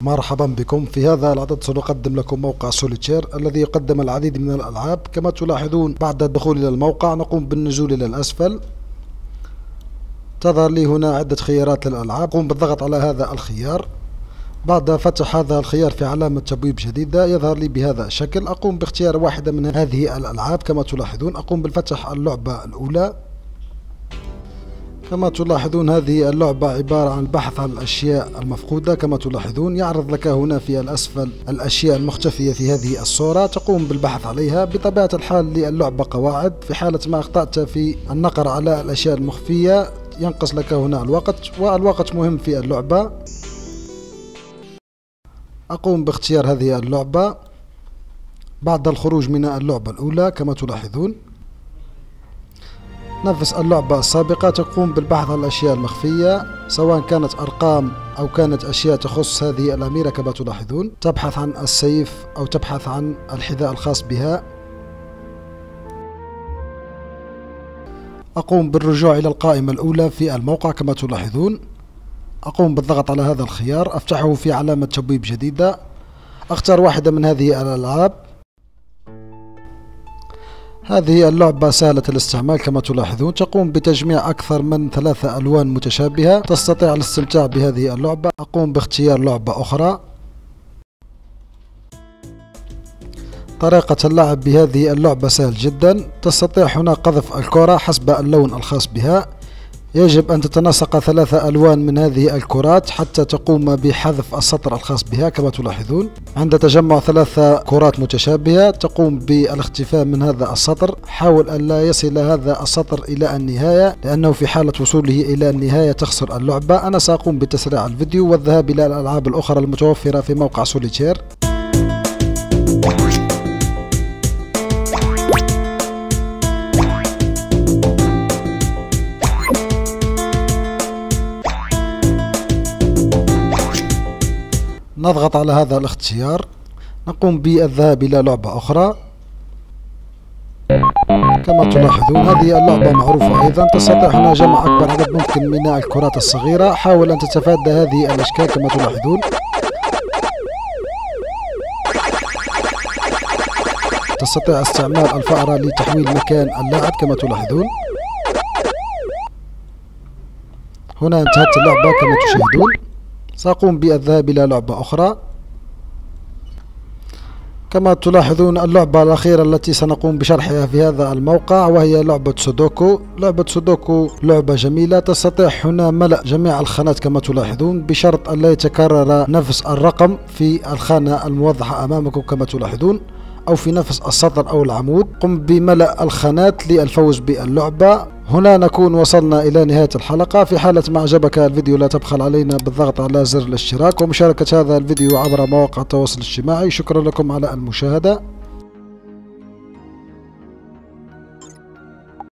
مرحبا بكم. في هذا العدد سنقدم لكم موقع سوليتير الذي يقدم العديد من الألعاب. كما تلاحظون بعد الدخول إلى الموقع نقوم بالنزول إلى الأسفل. تظهر لي هنا عدة خيارات للألعاب، قوم بالضغط على هذا الخيار. بعد فتح هذا الخيار في علامة تبويب جديدة يظهر لي بهذا الشكل. أقوم باختيار واحدة من هذه الألعاب. كما تلاحظون أقوم بالفتح اللعبة الأولى. كما تلاحظون هذه اللعبة عبارة عن البحث عن الأشياء المفقودة. كما تلاحظون يعرض لك هنا في الأسفل الأشياء المختفية في هذه الصورة، تقوم بالبحث عليها. بطبيعة الحال للعبة قواعد، في حالة ما أخطأت في النقر على الأشياء المخفية ينقص لك هنا الوقت، والوقت مهم في اللعبة. أقوم باختيار هذه اللعبة بعد الخروج من اللعبة الأولى. كما تلاحظون نفس اللعبة السابقة، تقوم بالبحث عن الأشياء المخفية سواء كانت أرقام أو كانت أشياء تخص هذه الأميرة. كما تلاحظون تبحث عن السيف أو تبحث عن الحذاء الخاص بها. أقوم بالرجوع إلى القائمة الأولى في الموقع. كما تلاحظون أقوم بالضغط على هذا الخيار، أفتحه في علامة تبويب جديدة، أختار واحدة من هذه الألعاب. هذه اللعبة سهلة الاستعمال. كما تلاحظون تقوم بتجميع أكثر من 3 ألوان متشابهة، تستطيع الاستمتاع بهذه اللعبة. أقوم باختيار لعبة أخرى. طريقة اللعب بهذه اللعبة سهل جدا، تستطيع هنا قذف الكرة حسب اللون الخاص بها. يجب أن تتناسق 3 ألوان من هذه الكرات حتى تقوم بحذف السطر الخاص بها. كما تلاحظون عند تجمع 3 كرات متشابهة تقوم بالاختفاء من هذا السطر. حاول أن لا يصل هذا السطر إلى النهاية، لأنه في حالة وصوله إلى النهاية تخسر اللعبة. أنا سأقوم بتسريع الفيديو والذهاب إلى الألعاب الأخرى المتوفرة في موقع سوليتير. نضغط على هذا الاختيار، نقوم بالذهاب إلى لعبة أخرى. كما تلاحظون هذه اللعبة معروفة أيضا، تستطيع هنا جمع أكبر عدد ممكن من الكرات الصغيرة. حاول أن تتفادى هذه الأشكال. كما تلاحظون تستطيع استعمال الفأرة لتحويل مكان اللاعب. كما تلاحظون هنا انتهت اللعبة. كما تشاهدون سأقوم بالذهاب إلى لعبة أخرى. كما تلاحظون اللعبة الأخيرة التي سنقوم بشرحها في هذا الموقع وهي لعبة سودوكو. لعبة سودوكو لعبة جميلة، تستطيع هنا ملء جميع الخانات كما تلاحظون بشرط أن لا يتكرر نفس الرقم في الخانة الموضحة أمامكم. كما تلاحظون أو في نفس السطر أو العمود. قم بملء الخانات للفوز باللعبة. هنا نكون وصلنا إلى نهاية الحلقة. في حالة ما أعجبك الفيديو لا تبخل علينا بالضغط على زر الاشتراك ومشاركة هذا الفيديو عبر مواقع التواصل الاجتماعي. شكرا لكم على المشاهدة.